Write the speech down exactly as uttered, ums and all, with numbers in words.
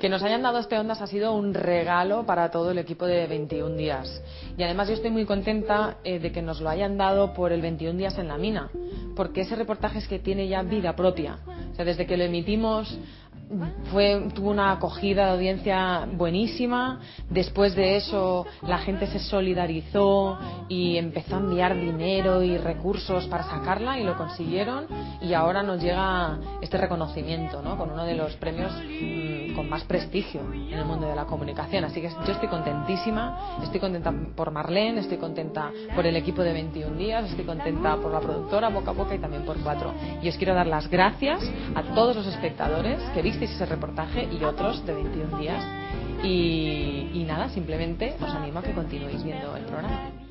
Que nos hayan dado este Ondas ha sido un regalo para todo el equipo de veintiún días. Y además yo estoy muy contenta eh, de que nos lo hayan dado por el veintiún días en la mina, porque ese reportaje es que tiene ya vida propia. O sea, desde que lo emitimos fue, tuvo una acogida de audiencia buenísima. Después de eso la gente se solidarizó y empezó a enviar dinero y recursos para sacarla y lo consiguieron, y ahora nos llega este reconocimiento, ¿no? Con uno de los premios mmm, con más prestigio en el mundo de la comunicación. Así que yo estoy contentísima, estoy contenta por Marlene, estoy contenta por el equipo de veintiún días, estoy contenta por la productora Boca a Boca y también por Cuatro. Y os quiero dar las gracias a todos los espectadores que visteis ese reportaje y otros de veintiún días, y, y nada, simplemente os animo a que continuéis viendo el programa.